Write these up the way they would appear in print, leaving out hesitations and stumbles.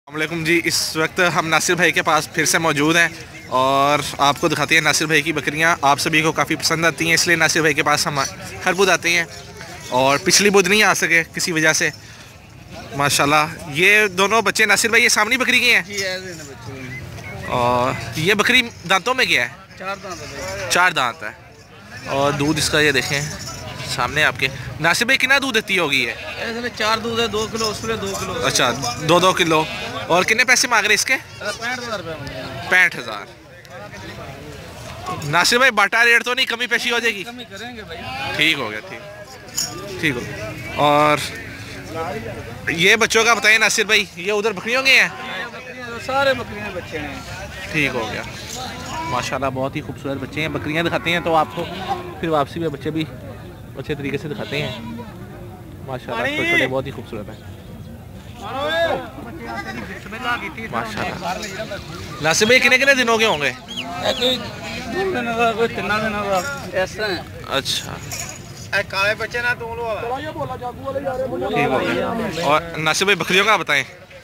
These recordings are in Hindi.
अस्सलामुअलैकुम जी। इस वक्त हम नासिर भाई के पास फिर से मौजूद हैं और आपको दिखाते हैं नासिर भाई की बकरियां। आप सभी को काफ़ी पसंद आती हैं, इसलिए नासिर भाई के पास हम हर बुध आते हैं और पिछली बुध नहीं आ सके किसी वजह से। माशाल्लाह ये दोनों बच्चे नासिर भाई ये सामने बकरी के हैं और ये बकरी दांतों में क्या है? 4 दांत है और दूध इसका ये देखें सामने आपके। नासिर भाई कितना दूध देती होगी ये? 4 दूध है, 2 किलो उसमें 2 किलो। अच्छा 2-2 किलो। और कितने पैसे मांग रहे इसके? 65,000 रुपये। 65,000। नासिर भाई बाटा रेट तो नहीं कमी पेशी हो जाएगी? कमी करेंगे भाई। ठीक हो गया, ठीक हो गया। और ये बच्चों का बताइए नासिर भाई, ये उधर बकरियों के हैं? सारे बकरियां बच्चे हैं। ठीक हो गया माशाल्लाह, बहुत ही खूबसूरत बच्चे हैं। बकरियां दिखाते हैं तो आपको फिर वापसी में बच्चे भी अच्छे तरीके से दिखाते हैं माशाल्लाह। छोटे बहुत ही खूबसूरत है माशाल्लाह। नासिर भाई कितने दिन हो गए होंगे? कोई 2 दिन का, कोई 3 दिन का ऐसा है। अच्छा काले बच्चे ना तुम लोग। ठीक हो गया। और नासिर भाई बकरियों का बताएं।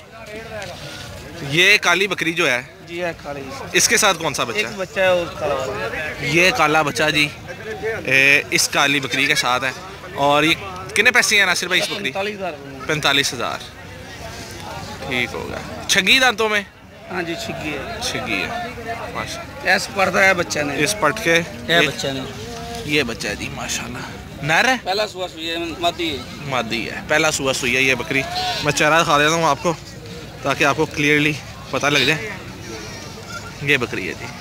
ये काली बकरी जो है जी है काली, इसके साथ कौन सा बच्चा? एक बच्चा है और काला वाला। ये काला बच्चा जी इस काली बकरी के साथ है। और ये कितने पैसे हैं नासिर भाई इस बकरी? 45,000। ठीक हो गया। छगी दांतों में? हाँ जी छिग्गी है। छिग्गी है माशाल्लाह। ऐसा पड़ता है बच्चा ने, इस पट के बच्चा ने। ये बच्चा है जी माशाल्लाह। नर है? पहला सुआ सुई है, मादी है। मादी है, पहला सुआ सुई है ये बकरी। मैं चारा दिखा देता हूँ आपको ताकि आपको क्लियरली पता लग जाए। ये बकरी है जी।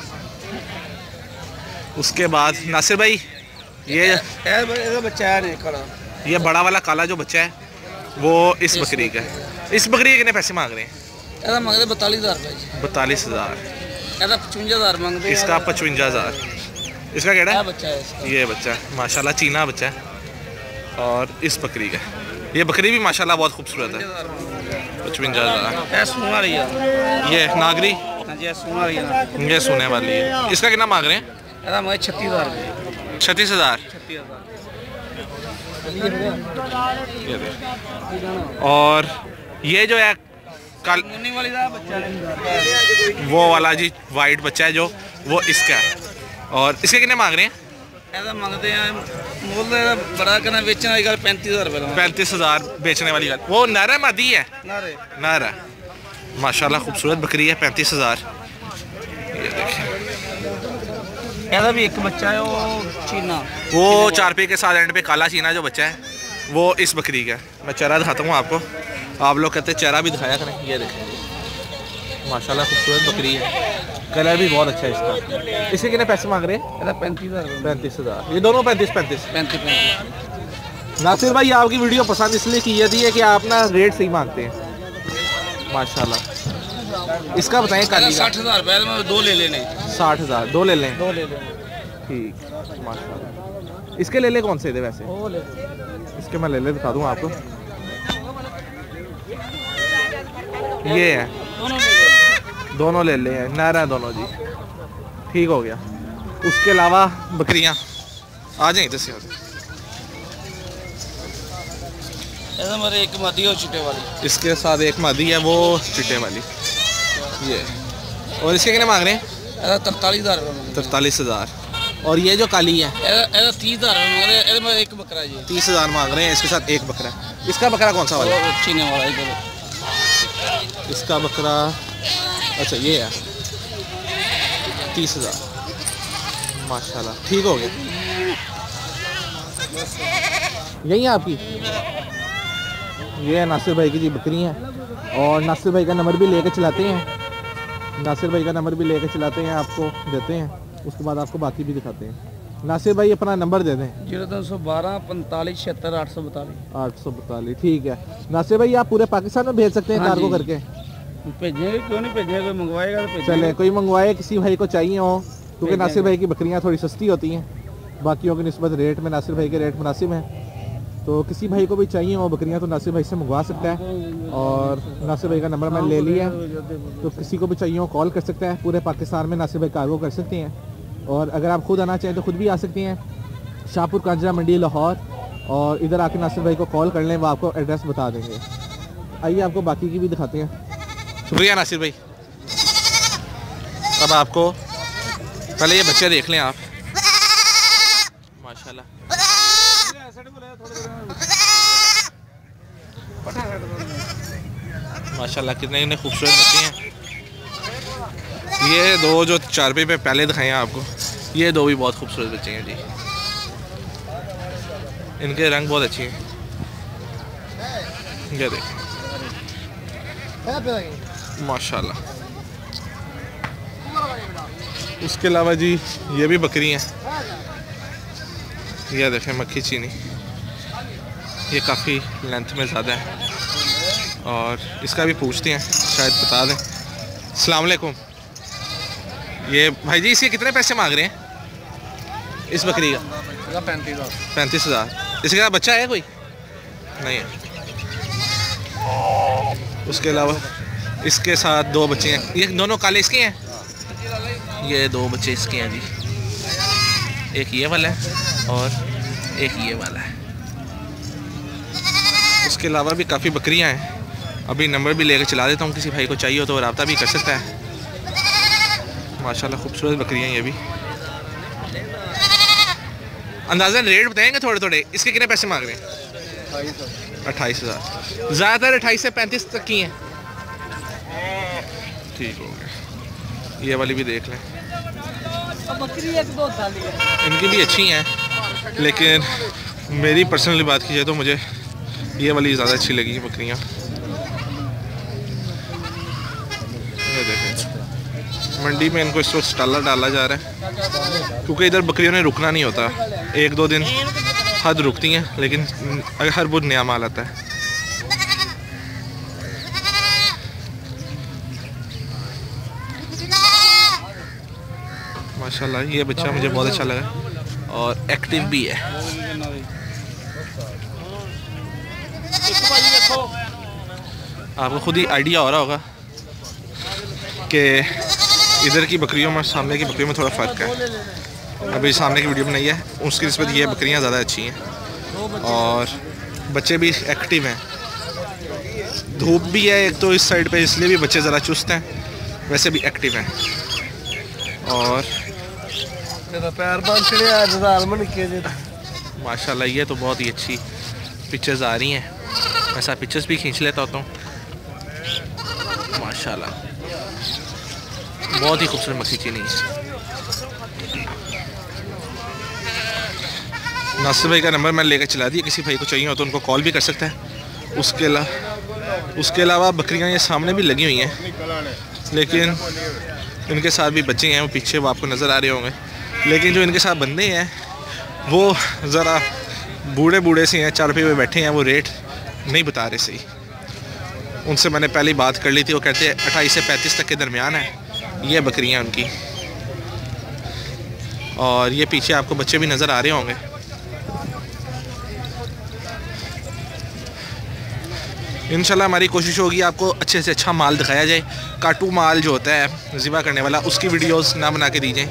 उसके बाद नासिर भाई ये बच्चा है नहीं काला। ये बड़ा वाला काला जो बच्चा है वो इस बकरी का है। इस बकरी के कितने पैसे मांग रहे हैं? ऐसा मांग रहे 42,000 रुपये। 42,000। ऐसा 55,000 मांग रहे। इसका 55,000। इसका क्या है? बच्चा है इसका। ये बच्चा है माशाल्लाह, चीना बच्चा है। और इस बकरी का, ये बकरी भी माशाल्लाह बहुत खूबसूरत है। 55,000। ये नागरी, ये सोने वाली है। इसका कितना मांग रहे हैं? 36,000। 36,000। और ये जो है कल वो वाला जी वाइट बच्चा है जो, वो इसका है। और इसके कितने मांग रहे हैं? ऐसा मांगते हैं मोल बड़ा करना, बेचने वाली गल 35,000 रुपये। 35,000 बेचने वाली गल। वो नर है मादी है? नर है माशाल्लाह, खूबसूरत बकरी है। 35,000। ये देखिए ऐसा भी एक बच्चा है वो चीना, वो 4 पे के साथ एंड पे काला चीना जो बच्चा है वो इस बकरी का। मैं चेहरा दिखाता हूँ आपको। आप लोग कहते हैं चेहरा भी दिखाया करें। ये देखें माशाल्लाह खूबसूरत बकरी है, कलर भी बहुत अच्छा है इसका। इसके कितने पैसे मांग रहे हैं? 35,000। ये दोनों 35। नासिर भाई आपकी वीडियो पसंद इसलिए की जाती है कि आप ना रेट सही मांगते हैं माशाल्लाह। इसका बताएं काली का? 60,000 रुपये में 2 ले लेने। 60,000 2 ले लें? ठीक माशाल्लाह। इसके ले ले कौन से थे वैसे? इसके मैं ले ले दिखा दूँ आपको। ये है, दोनों ले ले हैं, नर हैं दोनों जी। ठीक हो गया। उसके अलावा बकरियां आ जाएंगी तो ऐसा मेरे एक मादी और चिट्टे वाली। इसके साथ एक मादी है वो चिट्टे वाली। ये और इसके कितने मांग रहे हैं? 43,000 रुपये। 43,000। और ये जो काली है? 30,000 रुपये। एक बकरा जी 30,000 मांग रहे हैं। इसके साथ एक बकरा। इसका बकरा कौन सा वाला? चीने वाला। इसका बकरा अच्छा ये है 30,000 माशाल्लाह। ठीक हो गया। यही है आपकी? ये नासिर भाई की जी बकरी हैं और नासिर भाई का नंबर भी लेके चलाते हैं। नासिर भाई का नंबर भी लेके चलाते हैं, आपको देते हैं। उसके बाद आपको बाकी भी दिखाते हैं। नासिर भाई अपना नंबर दे दें। 0312 45 76 842। 842 ठीक है। नासिर भाई आप पूरे पाकिस्तान में भेज सकते हैं कार्गो करके? भेजेंगे, क्यों नहीं भेजेंगे, कोई मंगवाएगा तो भेजेंगे। चले कोई मंगवाए, किसी भाई को चाहिए हो, क्योंकि नासिर भाई की बकरियां थोड़ी सस्ती होती हैं बाकियों की निस्बत रेट में। नासिर भाई के रेट मुनासिब हैं, तो किसी भाई को भी चाहिए हो बकरियां तो नासिर भाई से मंगवा सकता है। और नासिर भाई का नंबर मैंने ले लिया है, तो किसी को भी चाहिए हो कॉल कर सकता है। पूरे पाकिस्तान में नासिर भाई कार्गो कर सकते हैं। और अगर आप खुद आना चाहें तो खुद भी आ सकते हैं। शाहपुर कांजरा मंडी लाहौर। और इधर आके नासिर भाई को कॉल कर लें, वो आपको एड्रेस बता देंगे। आइए आपको बाकी की भी दिखाते हैं। शुक्रिया नासिर भाई। अब आपको पहले ये बच्चे देख लें आप, माशाल्लाह माशाल्लाह कितने कितने खूबसूरत बच्चे हैं। ये दो जो चारपे पे पहले दिखाए हैं आपको, ये दो भी बहुत खूबसूरत बच्चे हैं जी। इनके रंग बहुत अच्छे हैं, ये देखें माशाल्लाह। उसके अलावा जी ये भी बकरी हैं, ये देखें मक्खी चीनी, ये काफ़ी लेंथ में ज़्यादा है और इसका भी पूछते हैं, शायद बता दें। अस्सलाम वालेकुम। ये भाई जी इसके कितने पैसे मांग रहे हैं इस बकरी का? 35,000। इसके साथ बच्चा है कोई? नहीं है। उसके अलावा इसके साथ दो बच्चे हैं, ये दोनों काले इसके हैं। ये दो बच्चे इसके हैं जी, एक ये वाला है और एक ये वाला है। उसके अलावा भी काफ़ी बकरियां हैं। अभी नंबर भी लेकर चला देता हूँ, किसी भाई को चाहिए हो तो रब्ता भी कर सकता है। माशाल्लाह खूबसूरत बकरियां ये भी। अंदाज़ा रेट बताएंगे थोड़े थोड़े? इसके कितने पैसे मांग रहे हैं? 28,000। ज़्यादातर 28 से 35 तक की हैं। ठीक हो गया। ये वाली भी देख लें, इनकी भी अच्छी हैं, लेकिन मेरी पर्सनली बात की जाए तो मुझे ये वाली ज़्यादा अच्छी लगी बकरियाँ। ये देखें मंडी में इनको इस वक्त स्टाला डाला जा रहा है, क्योंकि इधर बकरियों ने रुकना नहीं होता। 1-2 दिन हद रुकती हैं, लेकिन हर बुध नया माल आता है। माशाल्लाह ये बच्चा मुझे बहुत अच्छा लगा और एक्टिव भी है। आपको खुद ही आइडिया हो रहा होगा कि इधर की बकरियों में सामने की बकरियों में थोड़ा फ़र्क है। अभी सामने की वीडियो में नहीं है, उसकी निस्बत ये बकरियां ज़्यादा अच्छी हैं और बच्चे भी एक्टिव हैं। धूप भी है एक तो इस साइड पे, इसलिए भी बच्चे ज़रा चुस्त हैं, वैसे भी एक्टिव हैं। और माशाल्लाह ये तो बहुत ही अच्छी पिक्चर्स आ रही हैं। ऐसा पिक्चर्स भी खींच लेता होता हूँ। माशाल्लाह बहुत ही खूबसूरत मक्खी चीनी है। नासिर भाई का नंबर मैंने लेकर चला दिया, किसी भाई को चाहिए हो तो उनको कॉल भी कर सकता है। उसके अलावा बकरियां ये सामने भी लगी हुई हैं, लेकिन इनके साथ भी बच्चे हैं, वो पीछे वो आपको नज़र आ रहे होंगे। लेकिन जो इनके साथ बंदे हैं वो ज़रा बूढ़े से हैं, चारपे पे बैठे हैं, वो रेट नहीं बता रहे सही। उनसे मैंने पहले ही बात कर ली थी, वो कहते हैं 28 से 35 तक के दरमियान है ये बकरियां उनकी। और ये पीछे आपको बच्चे भी नज़र आ रहे होंगे। इंशाल्लाह हमारी कोशिश होगी आपको अच्छे से अच्छा माल दिखाया जाए। काटू माल जो होता है ज़िबा करने वाला, उसकी वीडियोस ना बना के दीजिए।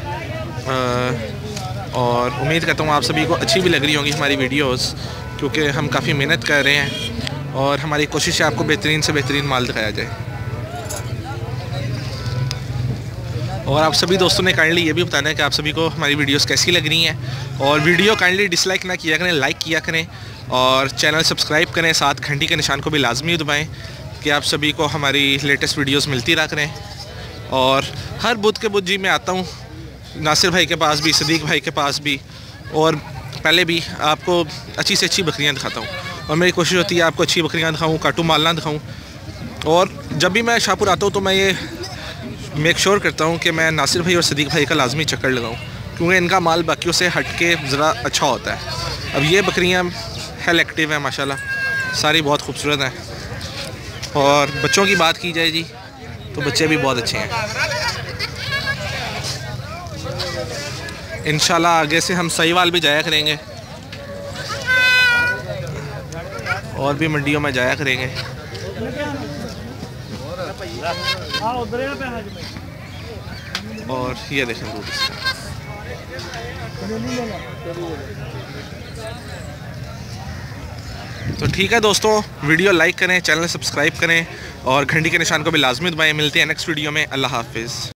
और उम्मीद करता हूँ आप सभी को अच्छी भी लग रही होंगी हमारी वीडियोस, क्योंकि हम काफ़ी मेहनत कर रहे हैं और हमारी कोशिश है आपको बेहतरीन से बेहतरीन माल दिखाया जाए। और आप सभी दोस्तों ने काइंडली ये भी बताना है कि आप सभी को हमारी वीडियोस कैसी लग रही हैं। और वीडियो काइंडली डिसलाइक ना किया करें, लाइक किया करें और चैनल सब्सक्राइब करें। साथ घंटी के निशान को भी लाजमी दबाएं कि आप सभी को हमारी लेटेस्ट वीडियोस मिलती रहा करें। और हर बुध के बुध जी मैं आता हूँ नासिर भाई के पास भी, सदीक भाई के पास भी, और पहले भी आपको अच्छी से अच्छी बकरियाँ दिखाता हूँ। और मेरी कोशिश होती है आपको अच्छी बकरियाँ दिखाऊँ, काटू माल ना दिखाऊँ। और जब भी मैं शाहपुर आता हूँ तो मैं ये मेक श्योर करता हूँ कि मैं नासिर भाई और सदीक भाई का लाजमी चक्कर लगाऊँ, क्योंकि इनका माल बाकियों से हट के ज़रा अच्छा होता है। अब ये बकरियाँ हेल एक्टिव हैं माशाल्लाह, सारी बहुत खूबसूरत हैं। और बच्चों की बात की जाए जी तो बच्चे भी बहुत अच्छे हैं। इंशाल्लाह आगे से हम सहीवाल भी जाया करेंगे और भी मंडियों में जाया करेंगे। और ये देखें दूध इसका। तो ठीक है दोस्तों, वीडियो लाइक करें, चैनल सब्सक्राइब करें और घंटी के निशान को भी लाजमी दबाएं। मिलते हैं नेक्स्ट वीडियो में। अल्लाह हाफिज़।